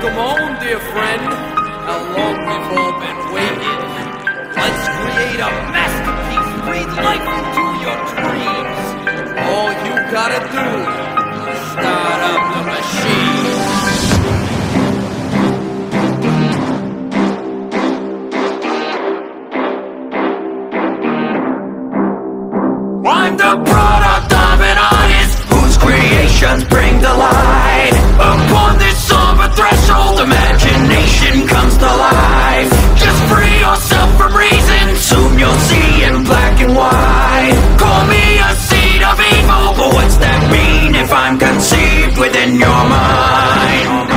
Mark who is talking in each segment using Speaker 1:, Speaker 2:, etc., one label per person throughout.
Speaker 1: Welcome home, dear friend. How long we've all been waiting. Let's create a masterpiece. Breathe life into your dreams. All you gotta do is start up the machine.
Speaker 2: I'm the product of an artist whose creations bring to light. Upon this somber threshold, imagination comes to life. Just free yourself from reason, soon you'll see in black and white. Call me a seed of evil, but what's that mean if I'm conceived within your mind?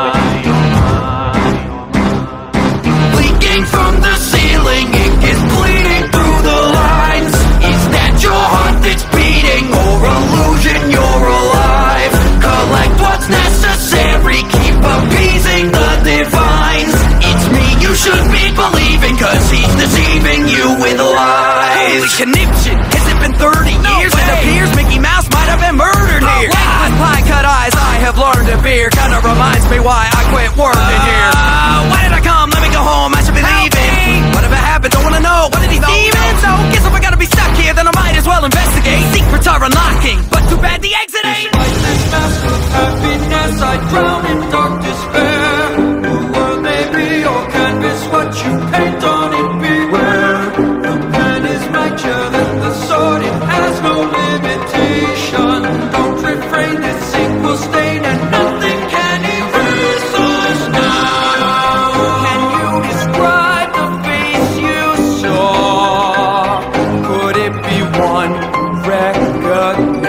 Speaker 2: Leaking from the ceiling, ink is bleeding through the lines. Is that your heart that's beating, or illusion you're alive? Collect what's necessary, keep appeasing the divines. It's me you should be believing, cause he's deceiving you with lies.
Speaker 3: Holy conniption, has it been 30 years? It appears Mickey Mouse might have been murdered here. With pie cut eyes, I have learned to fear. Kinda reminds me why I quit working here. Why did I come? Let me go home, I should be leaving. Whatever happened, don't wanna know. What did he demon? So, guess if I gotta be stuck here, then I might as well investigate. Secrets are unlocking, but too bad the exit ain't.
Speaker 2: Despite this mask of happiness, I drown in dark despair. The world may be your canvas, what you paint on it, beware. The pen is mightier than the sword, it has no limitation. Don't refrain, this ink will stain and nothing can erase us now.
Speaker 3: Can you describe the face you saw? Could it be one recognized?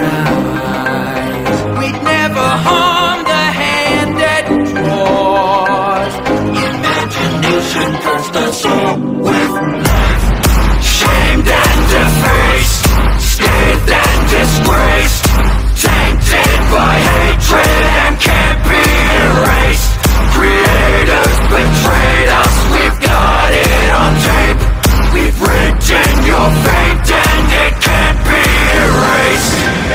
Speaker 3: We'd never harm the hand that draws.
Speaker 2: Imagination cursed us all with life. Shamed and defaced, scathed and disgraced, tainted by hatred and can't be erased. Creators betrayed us, we've got it on tape. We've written your fate and it can't be erased.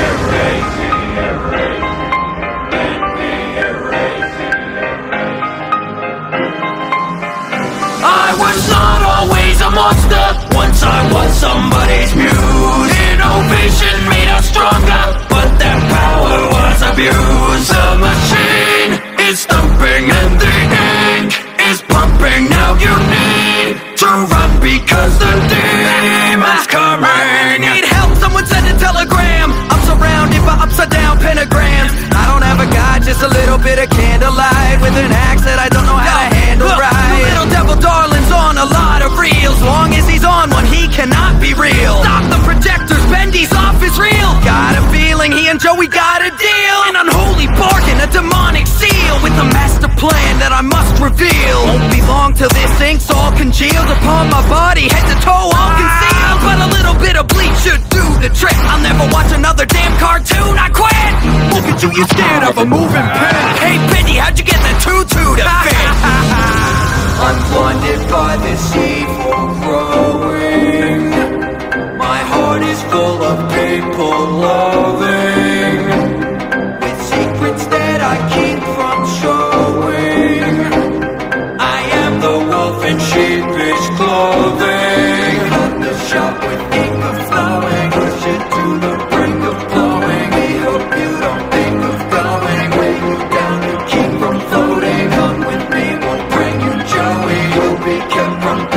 Speaker 2: I was not always a monster, once I was somebody's muse. Innovation made us stronger, but that power was abused. The machine is thumping and the ink is pumping. Now you need to run because the demon's coming.
Speaker 3: I need help, someone send a telegram. I'm surrounded by upside down pentagrams. I don't have a guide, just a little bit of candlelight with an axe that I don't know how to handle right. The little devil darling's on a lot of reels. Long as he's on one, he cannot be real. Stop the projectors, Bendy's off his reel. Got a feeling he and Joey got a deal. An unholy bargain, a demonic seal with a master plan that I must reveal. Won't be long till this ink's all congealed upon my body, head to toe all concealed. But a little bit of bleach should do the trick. I'll never watch another damn cartoon, I quit. Look at you, you're scared of a moving pen. Hey Bendy, how'd you get the tutu to fit?
Speaker 2: I'm blinded by this evil growing. My heart is full of people loving, with secrets that I keep from showing. I am the wolf in sheepish clothing. Cut the shop with ink of flowing, push it to the brink of blowing. We hope you don't think of going, weigh you down to keep from floating. Come with me, we'll bring you Joey, you'll be kept from